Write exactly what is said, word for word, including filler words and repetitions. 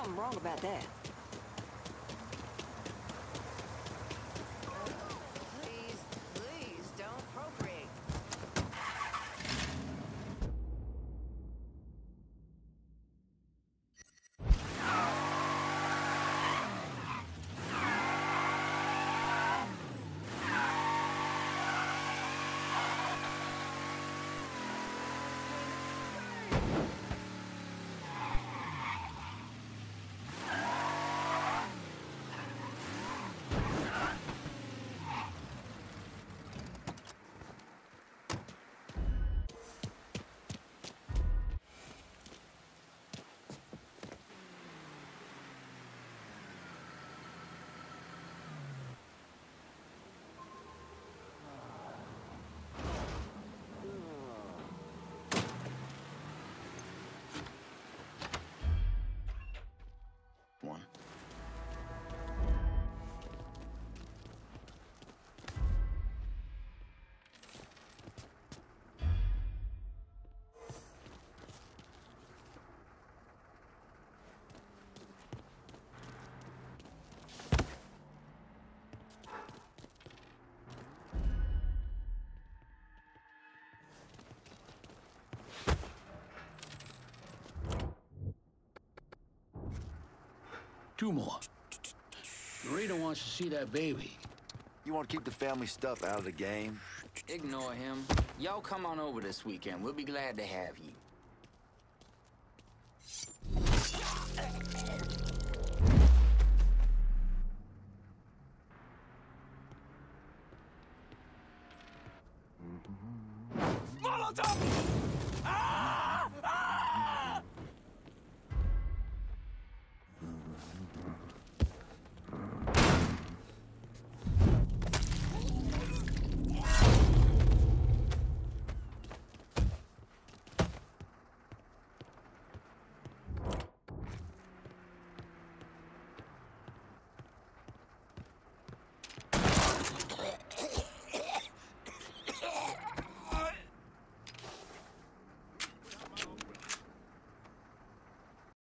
something wrong about that. Please, please don't procreate. One. Two more. Rita wants to see that baby. You want to keep the family stuff out of the game? Ignore him. Y'all come on over this weekend. We'll be glad to have you.